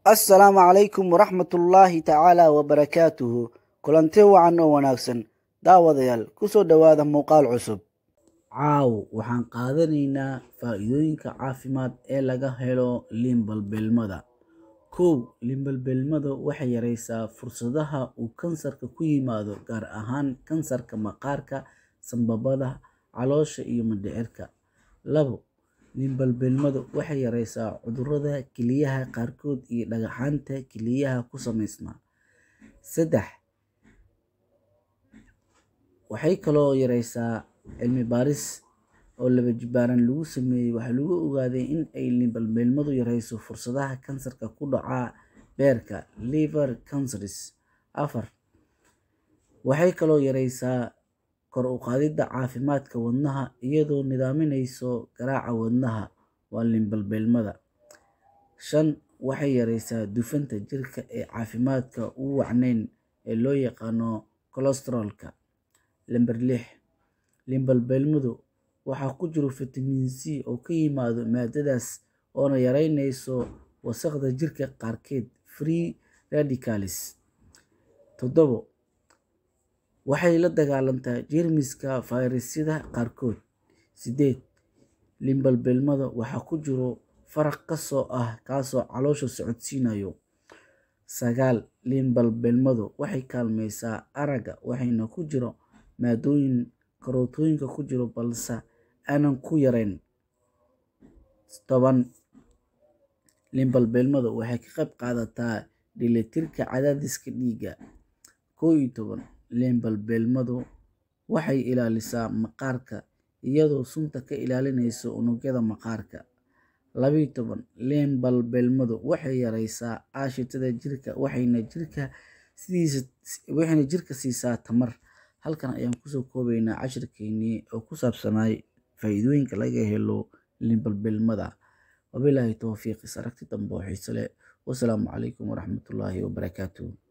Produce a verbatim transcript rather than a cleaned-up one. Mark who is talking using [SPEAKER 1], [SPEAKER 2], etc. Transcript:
[SPEAKER 1] Assalaamu calaykum waraxmatullaahi tacaala wabarakaatuhu. Kulanti wacan oo wanaagsan daawadayaal ku soo dhowaada muuqaal cusub. Caaw waxaan qaadanaynaa faa'iidooyinka caafimaad ee laga helo liin balbeelmada. Kow, liin balbeelmada waxay yareysaa fursadaha uu kansarka ku yimaado, gaar ahaan kansarka maqaarka, sanbabada, caloosha iyo mindhicirka. Labo, liin balbeelmadu waxay yareysaa cudurrada kelyaha qaarkood iyo dhagaxaanta kelyaha ku samaysma. Saddex, waxay kaloo yareysaa cilmi baaris oo laba jibaaran lagu sameeyey. Waxaa lagu ogaaday in ay liin balbeelmadu yareyso fursadaha kansarka ku dhaca beerka liver cancers. Afar, waxay kaloo yareysaa kor u qaadidda caafimaadka wadnaha iyadoo nidaaminaysa garaaca wadnaha waa liin balbeelmada. Shan, waxay yareysaa dufanka jirka ee caafimaadka u wacnayn ee loo yaqaano kolestaroolka. Lambar lix, liin balbeelmadu waxaa ku jiro fitamiin C oo ka yimaado maadadaas oo yareynaysa wasakhda jirka qaarkeed free radicals. Toddobo, waxay la dagaalantaa jeermiska fayrasyada qaarkood. Sideed, liin balbeelmada waxaa ku jiro faraq kaasoo ah kaasoo caloosha socodsiinayo. Sagaal, liin balbeelmadu waxay kaalmaysaa aragga waxayna ku jiro maadooyin karootooyinka ku jiro balse aanan ku yarayn. Toban, liin balbeelmadu waxay ka qayb qaadataa dheelitirka cadaadiska dhiigga. Kow iyo toban, liin balbeelmadu waxay ilaalisaa maqaarka iyadoo sunta ka ilaalinaysa unugyada maqaarka. Laba iyo toban, liin balbeelmadu waxay yareysaa aashitada jirka waxayna jirka sidiisa waxayna jirka siisaa tamar. Halkan ayaan kusoo koobaynaa cashirkeennii oo ku saabsanay faa'iidooyinka laga helo liin balbeelmada. Wabilaahi tawfiiq. Is aragti dambe oo xiiso leh. Wassalaamu calaykum waraxmatullaahi wabarakaatuh.